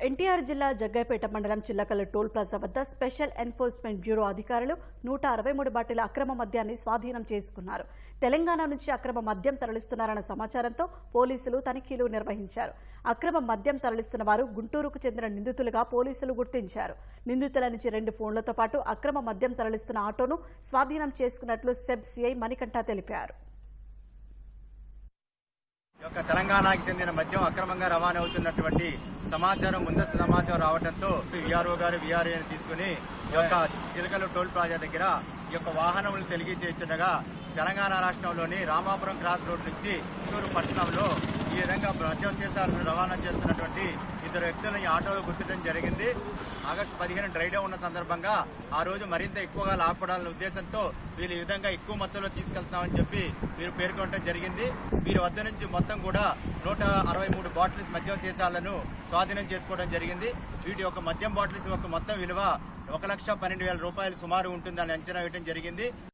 ఎన్టీఆర్ జిల్లా జగ్గైపేట మండలం Chillakallu toll plaza వద్ద స్పెషల్ ఎన్ఫోర్స్మెంట్ బ్యూరో అధికారులు 163 బాటిల అక్రమ మద్యాన్ని స్వాధీనం చేసుకున్నారు. తెలంగాణ నుంచి అక్రమ మద్యం తరలిస్తున్నారన్న సమాచారంతో పోలీసులు తనిఖీలు నిర్వహించారు. అక్రమ మద్యం తరలిస్తున్న వారు గుంటూరుకు చెందిన నిందితులుగా పోలీసులు గుర్తించారు. నిందితుల నుంచి 2 ఫోన్లతో పాటు అక్రమ మద్యం తరలిస్తున్న ఆటోను స్వాధీనం చేసుకున్నట్లు సెబ్ సిఐ మణికంఠ తెలిపారు. తెలంగాణకి చెందిన మద్యం అక్రమంగా రవాణా అవుతున్నటువంటి సమాచారం ముందస్తు సమాచారం రావడంతో విఆర్ఓ గారు విఆర్ఏని తీసుకుని చిలకల్లు టోల్ ప్లాజా దగ్గర ఈ యొక్క వాహనములను తొలగించేస్తుండగా తెలంగాణ రాష్ట్రంలోని రామాపురం క్రాస్ రోడ్ నుంచి చిత్తూరు పట్టణంలో ఈ విధంగా మద్యం సీసాలను రవాణా చేస్తున్నటువంటి 2 వ్యక్తులను ఈ ఆటోలో గుర్తించడం జరిగింది. ఆగస్టు 15 డ్రై డే ఉన్న సందర్భంగా ఆ రోజు మరింత ఎక్కువగా లాభపడాలనే ఉద్దేశంతో వీళ్ళు ఈ విధంగా ఎక్కువ మొత్తంలో తీసుకెళ్తామని చెప్పి వీరు పేర్కొనడం జరిగింది. వీరి వద్ద నుంచి మొత్తం కూడా 163 బాటిల్స్ మద్యం సీసాలను స్వాధీనం చేసుకోవడం జరిగింది. వీటి యొక్క మద్యం బాటిల్స్ యొక్క మొత్తం విలువ 1,12,000 రూపాయలు సుమారు ఉంటుందని అంచనా వేయడం జరిగింది.